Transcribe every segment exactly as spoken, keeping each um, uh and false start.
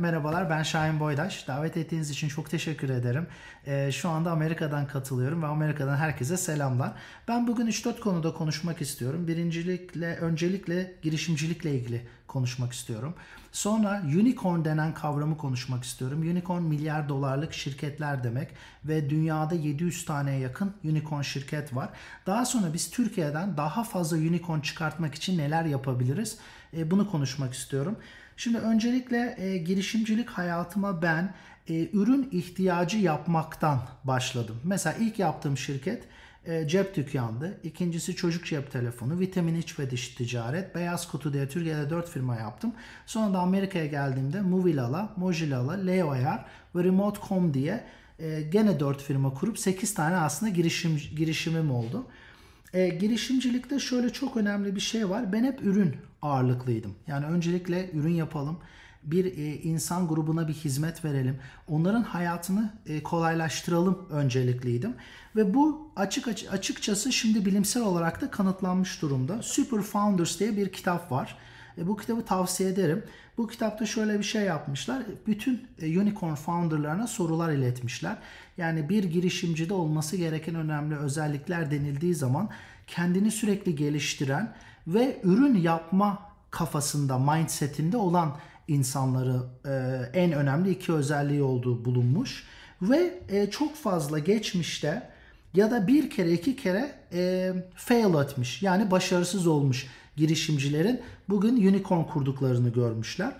Merhabalar, ben Şahin Boydaş. Davet ettiğiniz için çok teşekkür ederim. Ee, şu anda Amerika'dan katılıyorum ve Amerika'dan herkese selamlar. Ben bugün üç dört konuda konuşmak istiyorum. Birincilikle, öncelikle girişimcilikle ilgili konuşmak istiyorum. Sonra unicorn denen kavramı konuşmak istiyorum. Unicorn milyar dolarlık şirketler demek ve dünyada yedi yüz taneye yakın unicorn şirket var. Daha sonra biz Türkiye'den daha fazla unicorn çıkartmak için neler yapabiliriz? Ee, bunu konuşmak istiyorum. Şimdi öncelikle e, girişimcilik hayatıma ben e, ürün ihtiyacı yapmaktan başladım. Mesela ilk yaptığım şirket e, cep dükkandı. İkincisi çocuk cep telefonu, vitamin iç ve dış ticaret, beyaz kutu diye Türkiye'de dört firma yaptım. Sonra da Amerika'ya geldiğimde Movilala, Mojilala, Leoyar ve Remote nokta com diye e, gene dört firma kurup sekiz tane aslında girişim, girişimim oldu. E, girişimcilikte şöyle çok önemli bir şey var. Ben hep ürün ağırlıklıydım. Yani öncelikle ürün yapalım. Bir e, insan grubuna bir hizmet verelim. Onların hayatını e, kolaylaştıralım öncelikliydim. Ve bu açık açıkçası şimdi bilimsel olarak da kanıtlanmış durumda. Super Founders diye bir kitap var. E, bu kitabı tavsiye ederim. Bu kitapta şöyle bir şey yapmışlar. Bütün e, unicorn founderlarına sorular iletmişler. Yani bir girişimcide olması gereken önemli özellikler denildiği zaman kendini sürekli geliştiren ve ürün yapma kafasında, mindsetinde olan insanları e, en önemli iki özelliği olduğu bulunmuş. Ve e, çok fazla geçmişte ya da bir kere iki kere e, fail etmiş, yani başarısız olmuş girişimcilerin bugün unicorn kurduklarını görmüşler.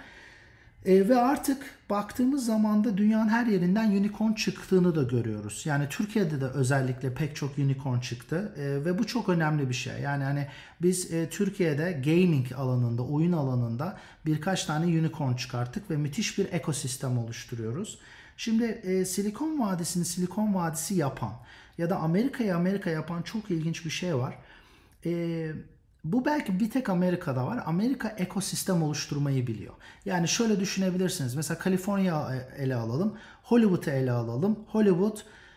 E, ve artık baktığımız zaman da dünyanın her yerinden unicorn çıktığını da görüyoruz. Yani Türkiye'de de özellikle pek çok unicorn çıktı e, ve bu çok önemli bir şey. Yani hani biz e, Türkiye'de gaming alanında, oyun alanında birkaç tane unicorn çıkarttık ve müthiş bir ekosistem oluşturuyoruz. Şimdi e, Silikon Vadisi'ni Silikon Vadisi yapan ya da Amerika'yı Amerika yapan çok ilginç bir şey var. Eee Bu belki bir tek Amerika'da var. Amerika ekosistem oluşturmayı biliyor. Yani şöyle düşünebilirsiniz. Mesela Kaliforniya ele alalım. Hollywood'u ele alalım. Hollywood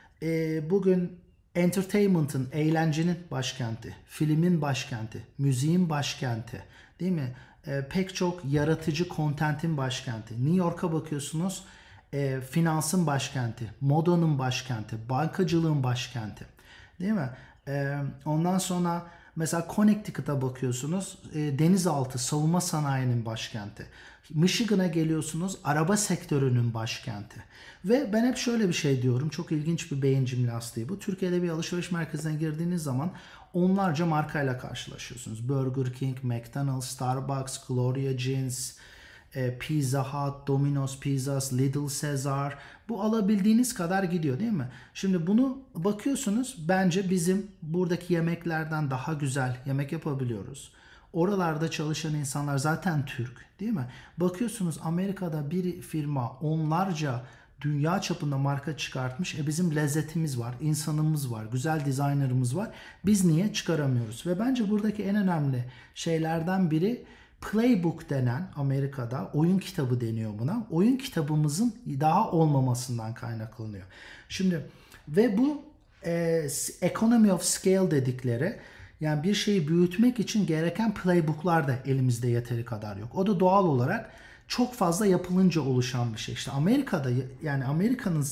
e, bugün entertainment'ın, eğlencenin başkenti, filmin başkenti, müziğin başkenti, değil mi? E, pek çok yaratıcı contentin başkenti. New York'a bakıyorsunuz, e, finansın başkenti, modanın başkenti, bankacılığın başkenti, değil mi? E, ondan sonra mesela Connecticut'a bakıyorsunuz, e, denizaltı savunma sanayinin başkenti. Michigan'a geliyorsunuz, araba sektörünün başkenti. Ve ben hep şöyle bir şey diyorum, çok ilginç bir beyin jimnastiği bu. Türkiye'de bir alışveriş merkezine girdiğiniz zaman onlarca markayla karşılaşıyorsunuz. Burger King, McDonald's, Starbucks, Gloria Jeans, Pizza Hut, Domino's Pizzas, Little Caesar, bu alabildiğiniz kadar gidiyor, değil mi? Şimdi bunu bakıyorsunuz, bence bizim buradaki yemeklerden daha güzel yemek yapabiliyoruz. Oralarda çalışan insanlar zaten Türk, değil mi? Bakıyorsunuz Amerika'da bir firma onlarca dünya çapında marka çıkartmış. E bizim lezzetimiz var, insanımız var, güzel designerımız var. Biz niye çıkaramıyoruz? Ve bence buradaki en önemli şeylerden biri Playbook denen, Amerika'da oyun kitabı deniyor buna. Oyun kitabımızın daha olmamasından kaynaklanıyor. Şimdi ve bu e, economy of scale dedikleri, yani bir şeyi büyütmek için gereken playbooklar da elimizde yeteri kadar yok. O da doğal olarak çok fazla yapılınca oluşan bir şey. İşte Amerika'da, yani Amerika'nın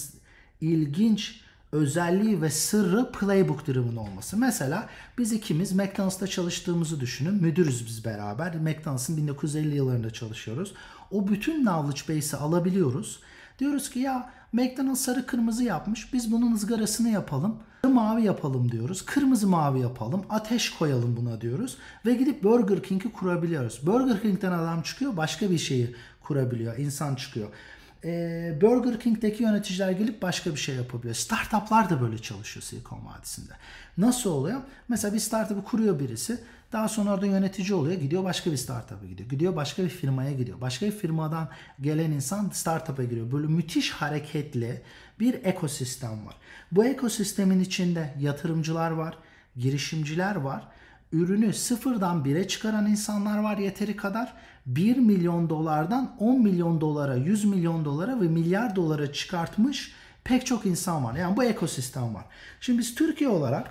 ilginç özelliği ve sırrı playbook driven olması. Mesela biz ikimiz McDonald's'ta çalıştığımızı düşünün. Müdürüz biz beraber. McDonald's'ın bin dokuz yüz elli yıllarında çalışıyoruz. O bütün knowledge base'i alabiliyoruz. Diyoruz ki ya McDonald's sarı kırmızı yapmış. Biz bunun ızgarasını yapalım. Sarı mavi yapalım diyoruz. Kırmızı mavi yapalım. Ateş koyalım buna diyoruz. Ve gidip Burger King'i kurabiliyoruz. Burger King'den adam çıkıyor, başka bir şeyi kurabiliyor. İnsan çıkıyor. Burger King'deki yöneticiler gelip başka bir şey yapabiliyor. Startuplar da böyle çalışıyor Silikon Vadisi'nde. Nasıl oluyor? Mesela bir startup'ı kuruyor birisi. Daha sonra orada yönetici oluyor. Gidiyor başka bir startup'a gidiyor. Gidiyor başka bir firmaya gidiyor. Başka bir firmadan gelen insan startup'a giriyor. Böyle müthiş hareketli bir ekosistem var. Bu ekosistemin içinde yatırımcılar var, girişimciler var. Ürünü sıfırdan bire çıkaran insanlar var yeteri kadar. bir milyon dolardan on milyon dolara, yüz milyon dolara ve milyar dolara çıkartmış pek çok insan var. Yani bu ekosistem var. Şimdi biz Türkiye olarak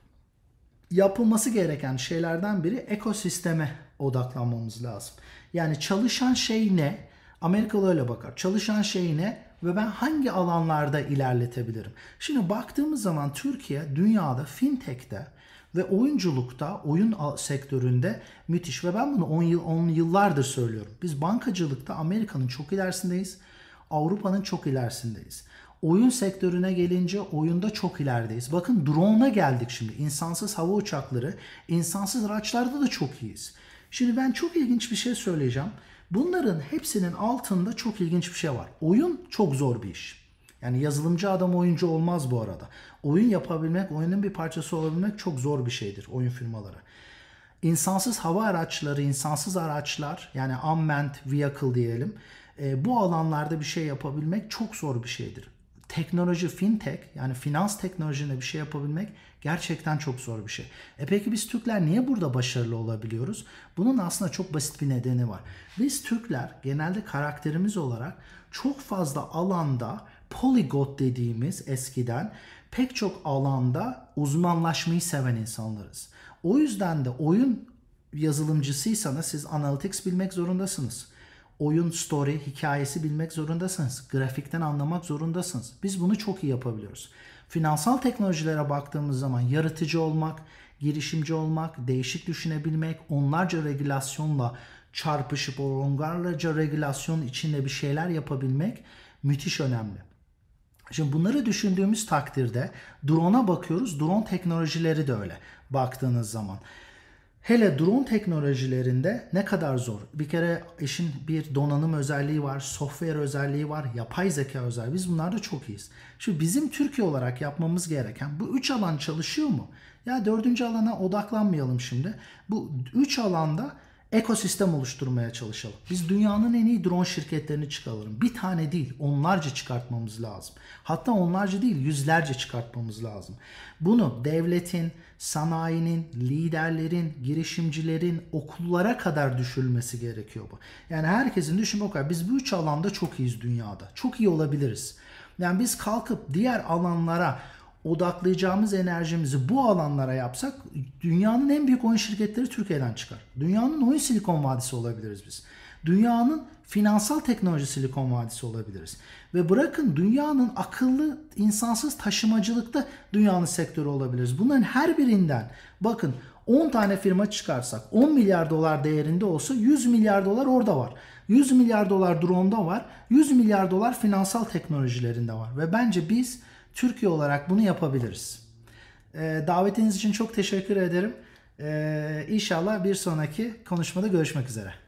yapılması gereken şeylerden biri ekosisteme odaklanmamız lazım. Yani çalışan şey ne? Amerikalı öyle bakar. Çalışan şey ne ve ben hangi alanlarda ilerletebilirim? Şimdi baktığımız zaman Türkiye dünyada fintech'te ve oyunculukta, oyun sektöründe müthiş ve ben bunu on yıl on yıllardır söylüyorum. Biz bankacılıkta Amerika'nın çok ilerisindeyiz. Avrupa'nın çok ilerisindeyiz. Oyun sektörüne gelince oyunda çok ilerideyiz. Bakın drone'a geldik şimdi. İnsansız hava uçakları, insansız araçlarda da çok iyiyiz. Şimdi ben çok ilginç bir şey söyleyeceğim. Bunların hepsinin altında çok ilginç bir şey var. Oyun çok zor bir iş. Yani yazılımcı adam oyuncu olmaz bu arada. Oyun yapabilmek, oyunun bir parçası olabilmek çok zor bir şeydir oyun firmaları. İnsansız hava araçları, insansız araçlar yani unmanned vehicle diyelim. E, bu alanlarda bir şey yapabilmek çok zor bir şeydir. Teknoloji, fintech yani finans teknolojisinde bir şey yapabilmek gerçekten çok zor bir şey. E peki biz Türkler niye burada başarılı olabiliyoruz? Bunun aslında çok basit bir nedeni var. Biz Türkler genelde karakterimiz olarak çok fazla alanda polyglot dediğimiz eskiden pek çok alanda uzmanlaşmayı seven insanlarız. O yüzden de oyun yazılımcısıysanız siz analytics bilmek zorundasınız. Oyun story, hikayesi bilmek zorundasınız. Grafikten anlamak zorundasınız. Biz bunu çok iyi yapabiliyoruz. Finansal teknolojilere baktığımız zaman yaratıcı olmak, girişimci olmak, değişik düşünebilmek, onlarca regülasyonla çarpışıp onlarca regülasyon içinde bir şeyler yapabilmek müthiş önemli. Şimdi bunları düşündüğümüz takdirde drone'a bakıyoruz. Drone teknolojileri de öyle baktığınız zaman. Hele drone teknolojilerinde ne kadar zor. Bir kere işin bir donanım özelliği var, software özelliği var, yapay zeka özelliği. Biz bunlarda çok iyiyiz. Şimdi bizim Türkiye olarak yapmamız gereken bu üç alan çalışıyor mu? Ya dördüncü alana odaklanmayalım şimdi. Bu üç alanda ekosistem oluşturmaya çalışalım. Biz dünyanın en iyi drone şirketlerini çıkaralım. Bir tane değil, onlarca çıkartmamız lazım. Hatta onlarca değil, yüzlerce çıkartmamız lazım. Bunu devletin, sanayinin, liderlerin, girişimcilerin, okullara kadar düşürülmesi gerekiyor bu. Yani herkesin düşün o kadar. Biz bu üç alanda çok iyiyiz dünyada. Çok iyi olabiliriz. Yani biz kalkıp diğer alanlara odaklayacağımız enerjimizi bu alanlara yapsak dünyanın en büyük oyun şirketleri Türkiye'den çıkar. Dünyanın oyun Silikon Vadisi olabiliriz biz. Dünyanın finansal teknoloji Silikon Vadisi olabiliriz. Ve bırakın dünyanın akıllı insansız taşımacılıkta dünyanın sektörü olabiliriz. Bunların her birinden bakın on tane firma çıkarsak on milyar dolar değerinde olsa yüz milyar dolar orada var. yüz milyar dolar drone'da var. yüz milyar dolar finansal teknolojilerinde var. Ve bence biz Türkiye olarak bunu yapabiliriz. Ee, davetiniz için çok teşekkür ederim. Ee, İnşallah bir sonraki konuşmada görüşmek üzere.